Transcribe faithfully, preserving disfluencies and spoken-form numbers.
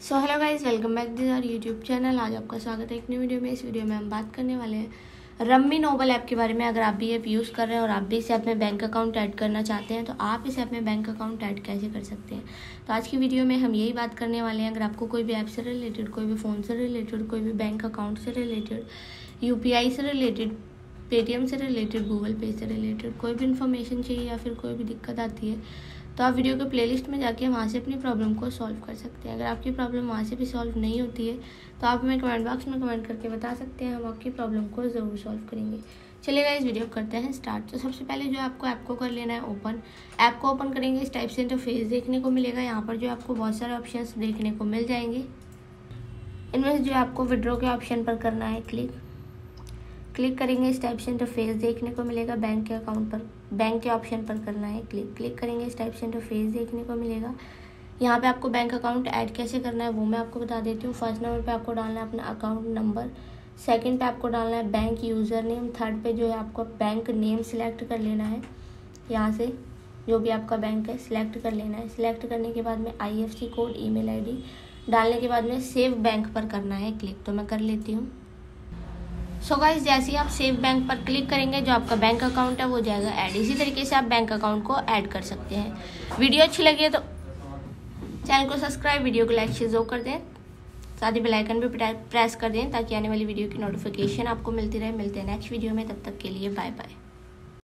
So hello guys, welcome back this our YouTube channel. आज आपका स्वागत है एक नई वीडियो में। इस वीडियो में हम बात करने वाले हैं रम्मी नोबल ऐप के बारे में। अगर आप भी ऐप यूज़ कर रहे हैं और आप भी इस ऐप में बैंक अकाउंट ऐड करना चाहते हैं तो आप इस ऐप में बैंक अकाउंट ऐड कैसे कर सकते हैं। तो आज की वीडियो में हम यही बात करने वाले हैं। अगर आपको कोई भी ऐप से रिलेटेड, कोई भी फ़ोन से रिलेटेड, कोई भी बैंक अकाउंट से रिलेटेड, यू पी आई से रिलेटेड, पेटीएम से रिलेटेड, गूगल पे से रिलेटेड कोई भी इन्फॉर्मेशन चाहिए या फिर कोई भी दिक्कत आती है तो आप वीडियो के प्लेलिस्ट में जाके वहाँ से अपनी प्रॉब्लम को सॉल्व कर सकते हैं। अगर आपकी प्रॉब्लम वहाँ से भी सॉल्व नहीं होती है तो आप हमें कमेंट बॉक्स में कमेंट करके बता सकते हैं, हम आपकी प्रॉब्लम को ज़रूर सॉल्व करेंगे। चलिएगा इस वीडियो करते हैं स्टार्ट। तो सबसे पहले जो आपको ऐप को कर लेना है ओपन। ऐप को ओपन करेंगे, इस टाइप से इंटरफेस देखने को मिलेगा। यहाँ पर जो आपको बहुत सारे ऑप्शन देखने को मिल जाएंगे। इनमें से जो आपको विड्रॉ के ऑप्शन पर करना है क्लिक क्लिक करेंगे, इस टाइप से इंटरफेस देखने को मिलेगा। बैंक के अकाउंट पर, बैंक के ऑप्शन पर करना है क्लिक क्लिक करेंगे, इस टाइप से इंटरफेस देखने को मिलेगा। यहाँ पे आपको बैंक अकाउंट ऐड कैसे करना है वो मैं आपको बता देती हूँ। फर्स्ट नंबर पे आपको डालना है अपना अकाउंट नंबर, सेकंड पे आपको डालना है बैंक यूज़र नेम, थर्ड पे जो है आपको बैंक नेम सिलेक्ट कर लेना है। यहाँ से जो भी आपका बैंक है सिलेक्ट कर लेना है। सिलेक्ट करने के बाद में I F C code, email I D डालने के बाद में सेव बैंक पर करना है क्लिक। तो मैं कर लेती हूँ। सो गाइस, जैसे ही आप सेव बैंक पर क्लिक करेंगे जो आपका बैंक अकाउंट है वो जाएगा ऐड। इसी तरीके से आप बैंक अकाउंट को ऐड कर सकते हैं। वीडियो अच्छी लगी है तो चैनल को सब्सक्राइब, वीडियो को लाइक शेयर कर दें, साथ ही बेल आइकन भी प्रेस कर दें ताकि आने वाली वीडियो की नोटिफिकेशन आपको मिलती रहे। मिलते हैं नेक्स्ट वीडियो में, तब तक के लिए बाय बाय।